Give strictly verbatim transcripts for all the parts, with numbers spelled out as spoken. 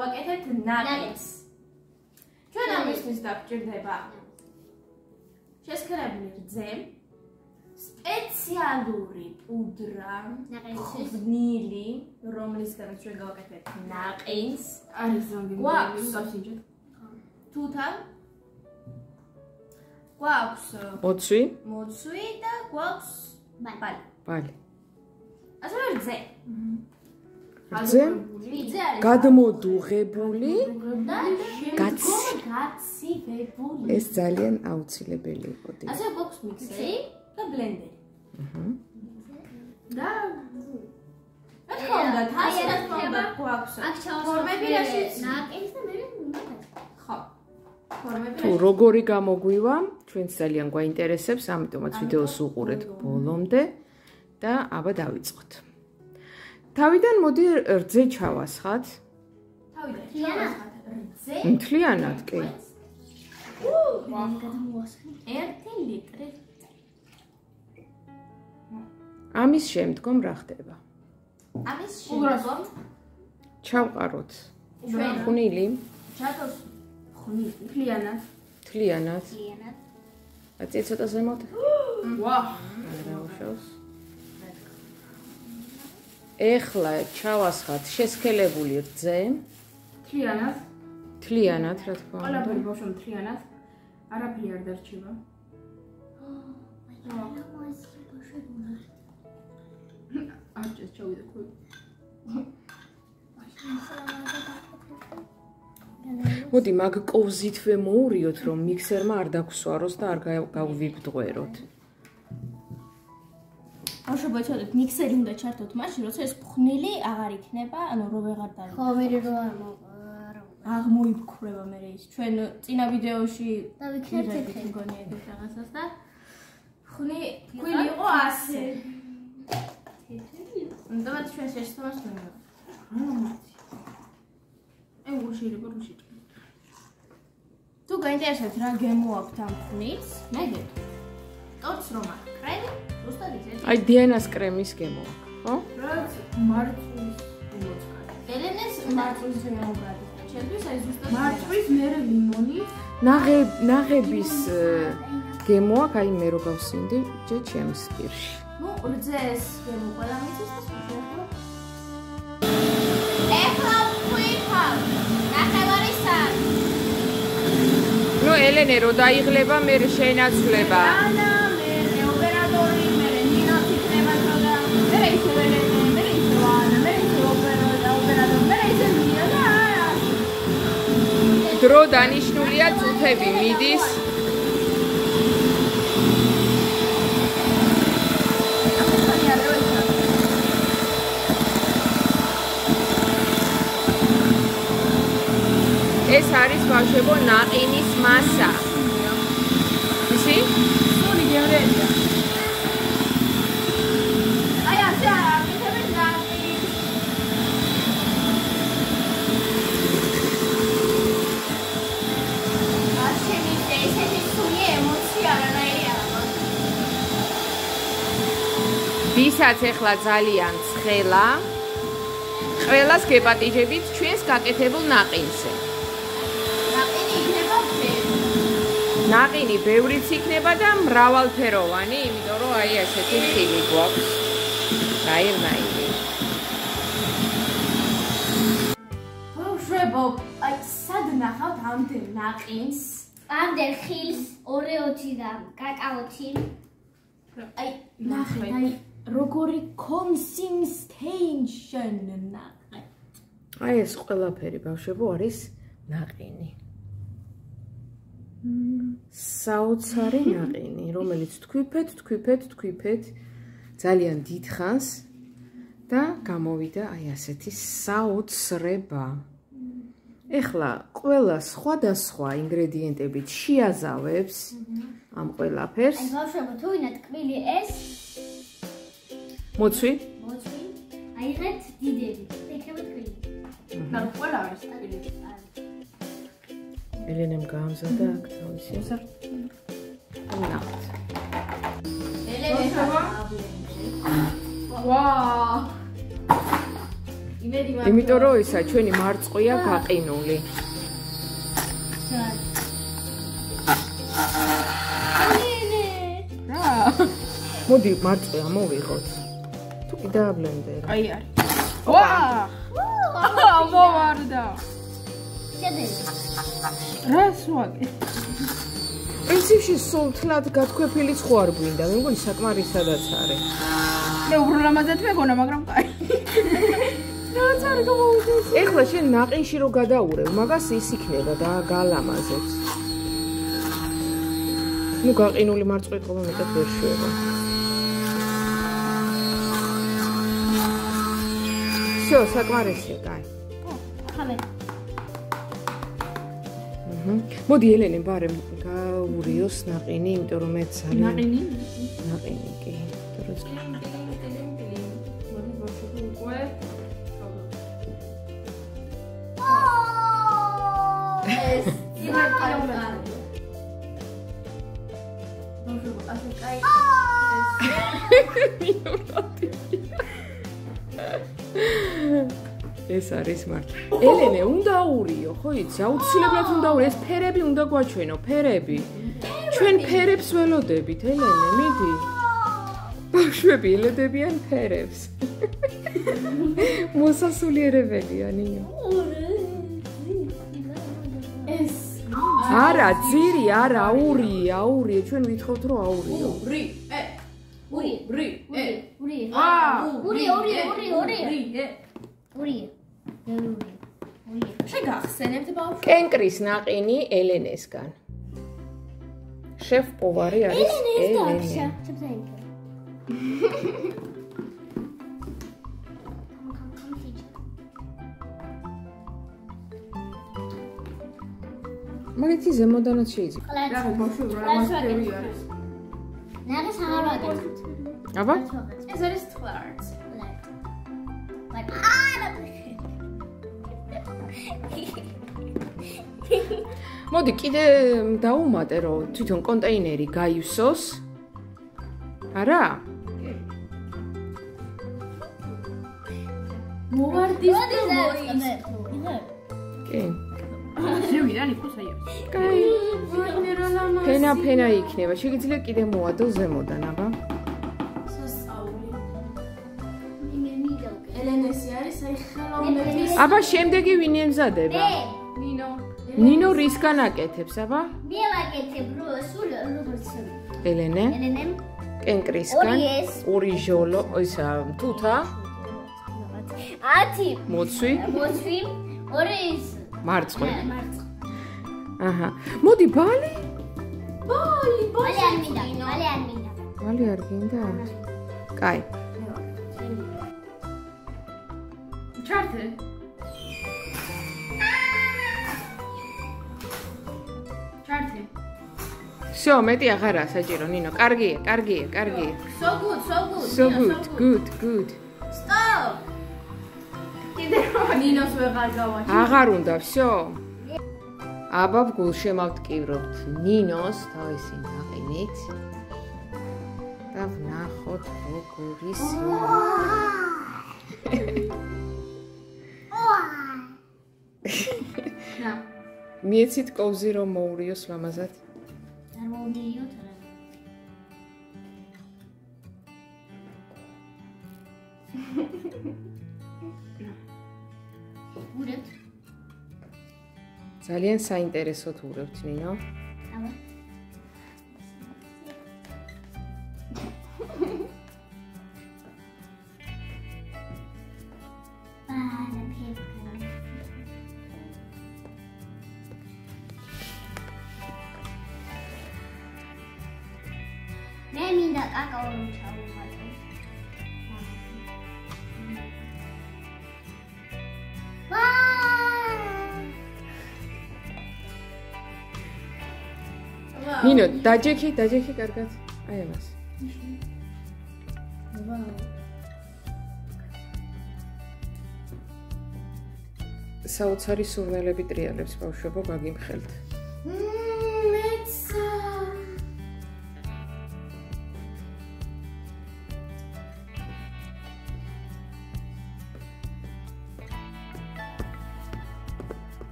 გავაკეთებთ ნაყინს. ჩვენ ამისთვის დაგვჭირდება შესქერებული რძე, სპეციალური პუდრა, ღვინილი, რომლისგანაც ჩვენ გავაკეთებთ ნაყინს. არის რამდენიმე სასინჯად. თუთა გვაქვს მოცვი, მოცვი და გვაქვს ბალი. ბალი. ასევე რძე. რძე გადმოდუღებული და გაცი- გაცივებული. ეს ძალიან აუცილებელი იყო. ასევე გვაქვს მიქსერი და ბლენდერი. და რა თქმა უნდა, თასი რა თქმა უნდა გვაქვს. ფორმები რაშიც ნაყინს და მე ხო. ფორმები თუ როგორი გამოგვივა, ჩვენს ძალიან გვაინტერესებს, ამიტომაც ვიდეოს უყურეთ ბოლომდე და აბა დავიწყოთ. თავიდან მოდი რძე ჩავასხათ. თავიდან ჩავასხათ რძე. მთლიანად კი. ერთი ლიტრი. ამის შემდგომ რა ხდება? ამის შემდგომ ჩავყაროთ ჩვენ ხვნილი, ჩატოს ხვნილი. მთლიანად. მთლიანად. მთლიანად. აწი ცოტა ზემოთ. ვა. არა უშავს. ეხლა ჩავასხათ შესქელებული რძე. მთლიანად. მთლიანად, რა თქმა უნდა. ყველაფერი ბავშვო მთლიანად. არაფერი არ დარჩება. არჩეს ჩავიდა ხო? მოდი მაგ კოვზითვე მოურიოთ, რომ მიქსერმა არ დაგვსვაროს და არ გავვიგვდღეროთ. ბავშვებო, იცოდეთ, მიქსერი უნდა ჩართოთ მაშინ, როცა ეს ფხვნილი აღარ იქნება, ანუ რო ვეღარ დავიქ. ხო, მე რო არ აღმოიფქრება მე ის. ჩვენ წინა ვიდეოში დავიქნებთ ეთერი. მგონი ეგეთ რაღაცას და ხვნი ქვილი იყო ასე. უნდა ჩვენ შეშთომას მინდა. აი, უ შეიძლება რომ შეჭრა. თუ გაინტერესებთ რა გემო აქვს ამ ხვნით, მე გეტყვი. ტორტს რომ აქვს კრემი, ზუსტად ისეთი. აი დიანას კრემის გემო აქვს, ხო? რაც მარწვის მოწყალ. ელენეს მარწვის გემო გადის. ჩემთვის აი ზუსტად მარწვის მერე ლიმონი. ნაღე ნაღების გემო აქვს, აი მე რო გავსინდი ჯე ჩემს პირში. ნუ რძეს გემო ყველა მიცის და შეიძლება. ეხლა ვიყავ. ნახევარი საათი. ნუ ელენე რო დაიღლება, მე შენაცვლება. ანა მე ოპერატორი მე ნინოს იქნება და მე ისე ელენე მე ისე ანა მე ისე ოპერატორი მე ისე ნინა და დრო დანიშნულია, წუთები მიდის. ეს არის ბავშვებო ნაყინის მასა. ისი? სული გევრეა. აი ასე არა, მეთები ნაყინი. ასენი ესეთი სული ემოცია არანაირი არ აქვს. ვისაც ეხლა ძალიან ცხელა, ყველას გეპატიჟებით ჩვენს გაკეთებულ ნაყინზე. ნაყინი ბევრიც იქნება და მრავალფეროვანი, იმიტომ რომ აი ასეთი ხილი გვაქვს. რაირ-რაირი. ბავშვებო, აი სად ნახავთ ამდენ ნაყინს? ამდენ ხილს, ორეოთი და კაკაოთი. აი ნახეთ, აი როგორი კონსისტენშენ ნაყინი. აი ეს ყველაფერი ბავშვებო არის ნაყინი. საოცარი ნაყინი, რომელიც თქვიფეთ, თქვიფეთ, თქვიფეთ ძალიან დიდხანს და გამოვიდა აი ასეთი საოცრება. ეხლა ყველა სხვადასხვა ინგრედიენტებით შეაზავებს ამ ყველაფერს. აი ბავშვებო, თუ ვინა ტკბილი ეს მოცვი? მოცვი, აიღეთ დიდები. იქნება ტკბილი. და ყველა არის ტკბილი. ელენემ გაამზადა აქ თავისი. ნახეთ. ელენე ვა! იმიტომ რომ ისა ჩვენი მარწყვია გაყინული. რა? მოდი მარწყვი ამოვიღოთ. თუ კიდე აბლენდერი. აი არის. ვა! ამოვარდა. შედეგი. რას ვაკეთე? პრინციპში სულთლად გათქვეფილი ხო არ გვინდა, მე მგონი საკმარისადაც არის. მე უბრალოდ მეგონა, მაგრამ კაი. რაც არ გამოვიდეს. ეხლა შენ ნაყინში რო გადაურევ, მაგას ის იქნება და გალამაზებს. ნუ გაყინული მარწყვი ყოლა მეტად ვერ შვება. всё, საკმარისია, კაი. ხამე. მოდი ელენე ბარემ გაურიოს ნაყინი, იმიტომ რომ მე ძალიან ნაყინი? ნაყინი კი. დრო მოდი ბავშვები უკვე. ეს იმათ კაი. ბავშვები ასე კაი. ეს არის მართლა. ელენე, უნდა ურიო, ხო იცი? აუცილებლად უნდა ურიო, ეს ფერები უნდა გვაჩვენო, ფერები. ჩვენ ფერებს ველოდებით, ელენე, მიდი. ბავშვები ელოდებიან ფერებს. მოსასულიერებელია, ნინო. ეს არა, ძირი, არა, აურია, აურია, ჩვენ ვითხოვთ რომ აურიო. რი, ე. ური, რი, ე. ური. აა, ური, ური, ური, ური. რი, ე. ური. ური. ური. შეგახსენებთ ბავშვი? კენკრის ნაყინი ელენესგან. შეფ პოვარი არის ელენე. მაგითი ზემოდანაც შეიძლება. რა ბავშვი რა მასტერი არის? ნაგას აღარ ვაკეთებ. აბა? ეს არის თვალს. მოდი კიდე დაუმატე რომ თვითონ კონტეინერი გაივსოს. არა? მოვარდის მოის. კი. შევიდან იყოს აი. კაი. ვაიმე რა ლამაზი. ფენა ფენა იქნება. შეგიძლია კიდე მოადო ზემოდან, აბა? სასწაული. იმე მიდავ. ელენესი არის აი ხელოვნების. აბა შემდეგი ვინ ემზადება? ნინო. ნინო რისგან აკეთებს, აბა? მე ვაკეთებ რო სულ როგორც ელენე, ელენემ კენკრისგან, ორი ეს. ორი ჟოლო, ისა, თუთა, ათი მოცვი, მოწვი ორი ის მარწყვი. მარცხ აჰა. მოდი ბალი? ბალი, ბალი არ მინდა ბალი არ მინდა ბალი არ გინდა? კაი. ჩართე. ჩართე. всё, მეტი აღარა საჭირო, ნინო. კარგია, კარგია, კარგია. So good, so good. So good, good, good. Stop. კიდე რომ ნინოს ვეღარ გავაჩი. აღარ უნდა, всё. აბა გულშემავტკივრობთ ნინოს თავისი ნაყინით. და ვნახოთ როგორი სია. და მიეცით კოვზი რომ მოურიოს ლამაზად. არ მოვდიოთ რა ურეთ ძალიან საინტერესოდ ურევთ, ნინო. აბა მე მინდა კაკაო ჩავუმატო. ნინო, დაჯექი, დაჯექი კარგად. აი ამას. საოცარი სურნელები ტრიალებს ბავშვებო გაგიმხელთ. მეცა.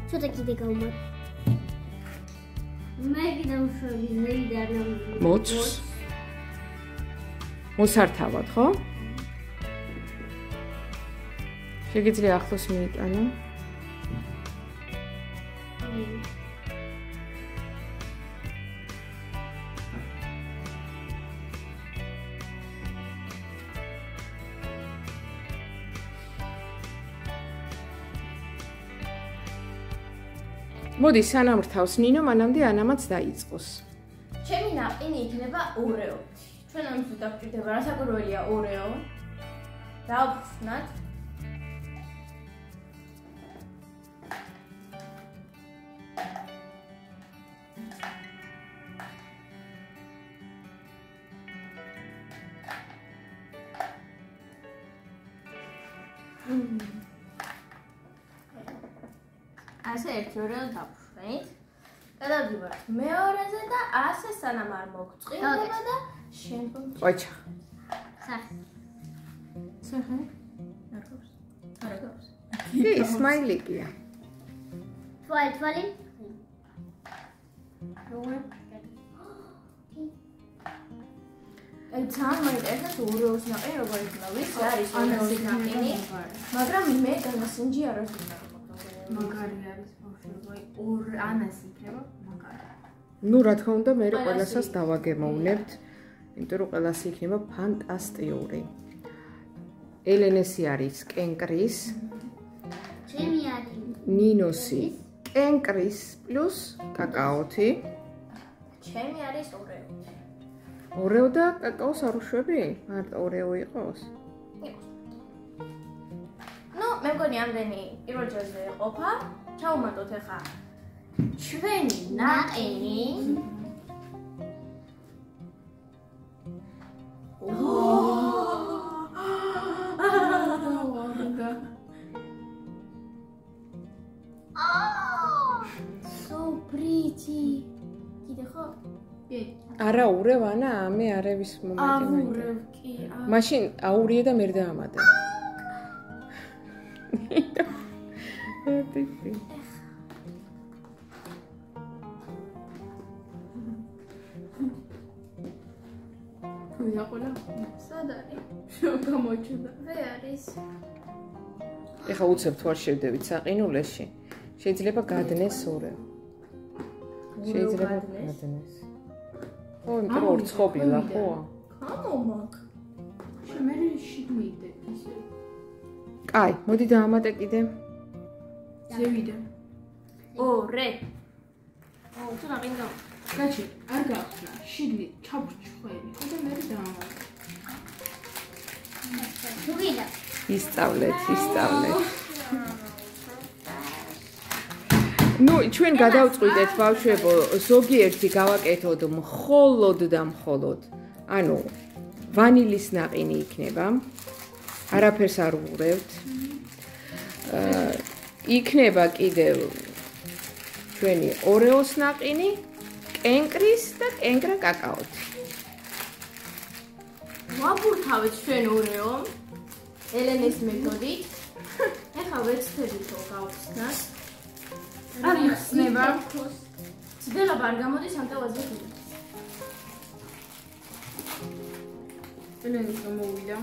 ცოტა კიდე გავუმატ. მე კიდე უშოვი ზეიდან მოწს. მოსართავად, ხო? შეგიძლია ახლოს მიიტანო. მოდი სანამ რთავს ნინო, მანამდე ანამაც დაიწყოს. ჩემი ნაყინი იქნება ორეო. ჩვენ ამის დაგჭირდება, რა საკურველია ორეო. დავხსნათ. ასე ერთი ორეო დავშვენით. გადავდივართ მეორეზე და ასე სანამ არ მოგწყირდება და შენ ოჩა. სახე. სახე? არ გავს? არ გავს? კი, სმაილიკია. თვალი, თვალი. როგორ? აი ძალიან მაინტერესებს ორეოს ნაყინი როგორ იქნება. ვიცი არის ორეოს ნაყინი, მაგრამ მე განასინჯი არ ვარ. მაგარი არის ბავშვობა, ორ ანას იქნება მაგარი. ნუ რა თქმა უნდა, მე ყველასას დავაგემოვნებთ, იმიტომ რომ ყველასი იქნება ფანტასტიკური. ელენესი არის კენკრის, ჩემი არის ნინოსი კენკრის პლუს კაკაოთი. ჩემი არის ორეო. ორეო და კაკაოს არ უშვები? მარტო ორეო იყოს? ნუ მე მგონი ამდენი პირველ ჯერზე ყოფა. ჩავუმატოთ ახლა ჩვენი ნაყინი. So pretty. კიდე ხო? კი. არა, ურევ ანა, მე არევის მომენტი მაინდა. აურევ კი. მაშინ აურიე და მე დაამატე. ეტიკი. ვიდა ყოლა? სად არის? შენ გამოჩნდა. მე არის. ეხა უცებ თუ არ შევდებით საყინულეში, შეიძლება გადნეს ორეო. შეიძლება გადნეს. ო, იმიტომ რომ ცხობილა ხო? ხამო მაგ. შენ მე შიგმიდე ისე. კაი, მოდი დაამატე კიდე. ზევიდა. ორე. ო, თუ ნაყინო. გაჩი, არ გავხსნა. შიგნით ჩაბრჩხველი. ხო და მე დავამატე. თუ ვიდა. ისწავლეთ, ისწავლეთ. ნუ, ჩვენ გადავწყვიტეთ ბავშვებო, ზოგიერთი გავაკეთოთ მხოლოდ და მხოლოდ. ანუ ვანილის ნაყინი იქნება. არაფერს არ უღრევთ. აა იქნება კიდევ ჩვენი ორეოს ნაყინი, კენკრის და კენკრა კაკაოთი. ვაბურთავეთ ჩვენ ორეო. ელენეს მეთოდით. ეხლა ვეცდებით გავხსნათ. არ იხსნება. ძველად არ გამოდის ამ თავაზე ხილი. ელენეს გამოვიდა.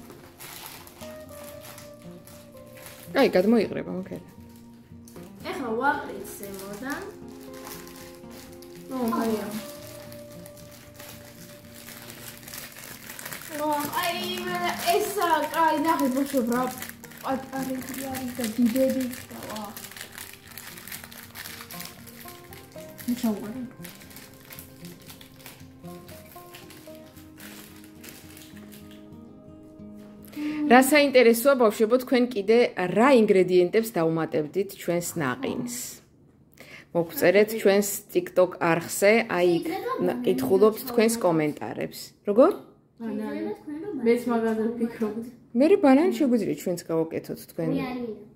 აი, გადმოიყრება, მოკერა. ეხლა ვაყრით ზემოდან. ო, კაია. ო, აი, მე ესა, კაი, ნახე ბავშვებ რა პატარები არის და დიდები და ვა. მიშაუარი. რა საინტერესოა ბავშვებო, თქვენ კიდე რა ინგრედიენტებს დავუმატებდით ჩვენს ნაყინს? მოგწერეთ ჩვენს TikTok არხზე, აი იქ კითხულობთ თქვენს კომენტარებს. როგორ? მეც მაგაზე ვფიქრობდი. მე ბანანი შეგვიძლია ჩვენც გავაკეთოთ თქვენ. მე არ მინდა.